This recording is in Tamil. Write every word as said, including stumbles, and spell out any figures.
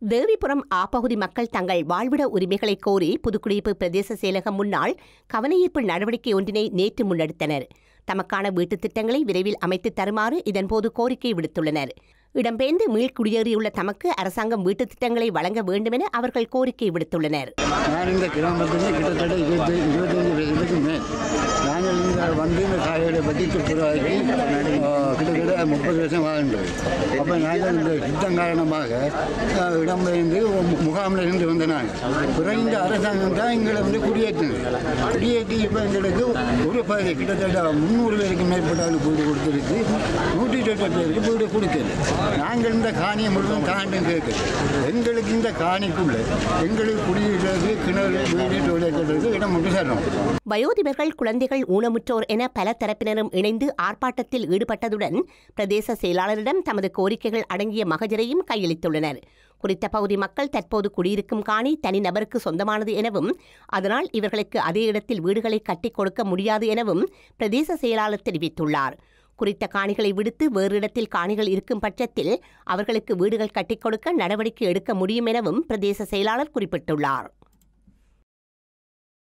தேவிபுரம் ஆப்பகுதி மக்கள் தங்கள் வாழ்விட உரிமைகளை கோரி புதுக்குடியிருப்பு பிரதேச செயலகம் முன்னால் கவனஈர்ப்பு நடவடிக்கை ஒன்றினை நேற்று முன்னெடுத்தனர். தமக்கான வீட்டுத் திட்டங்களை விரைவில் அமைத்துத் தருமாறு இதன்போது கோரிக்கை விடுத்துள்ளனர். இடம்பெயர்ந்து மீள்குடியேறியுள்ள தமக்கு அரசாங்கம் வீட்டுத் திட்டங்களை வழங்க வேண்டும் என அவர்கள் கோரிக்கை விடுத்துள்ளனர். நான் இந்த கிராமத்தில் கிட்டத்தட்ட இருபத்தி இருபத்தஞ்சு வருஷத்துக்கு மேல் நாங்கள் இந்த வந்து இந்த சாலையை பற்றி துப்புரவாக்கி கிட்டத்தட்ட முப்பது வருஷம் வாழ்ந்தோம். அப்போ நாங்கள் இந்த யுத்தம் காரணமாக இடம்பெயர்ந்து முகாமில் இருந்து வந்த நாங்கள் குறைந்த அரசாங்கம் தான் எங்களை வந்து குடியேற்றினது. குடியேற்றி இப்போ எங்களுக்கு ஒரு பகுதி கிட்டத்தட்ட முந்நூறு பேருக்கு மேற்பட்டாலும் வீடு கொடுத்துருக்கு, நூற்றி இருபத்தி பேருக்கு வீடு கொடுக்கல. நாங்கள் இந்த காணியை முழுவதும் தாண்டும் கேட்குது. எங்களுக்கு இந்த காணிக்குள்ள எங்களுக்கு குடியிருக்கிறது கிணறு வீடு தொழில் இடம் ஒன்று தரணும். வயோதிபர்கள், குழந்தைகள், ஊனமுற்றோர் என பல தரப்பினரும் இணைந்து ஆர்ப்பாட்டத்தில் ஈடுபட்டதுடன் பிரதேச செயலாளரிடம் தமது கோரிக்கைகள் அடங்கிய மகஜரையும் கையளித்துள்ளனர். குறித்த பகுதி மக்கள் தற்போது குடியிருக்கும் காணி தனிநபருக்கு சொந்தமானது எனவும் அதனால் இவர்களுக்கு அதே இடத்தில் வீடுகளை கட்டிக் கொடுக்க முடியாது எனவும் பிரதேச செயலாளர் தெரிவித்துள்ளார். குறித்த காணிகளை விடுத்து வேறு இடத்தில் காணிகள் இருக்கும் பட்சத்தில் அவர்களுக்கு வீடுகள் கட்டிக் கொடுக்க நடவடிக்கை எடுக்க முடியும் எனவும் பிரதேச செயலாளர் குறிப்பிட்டுள்ளார்.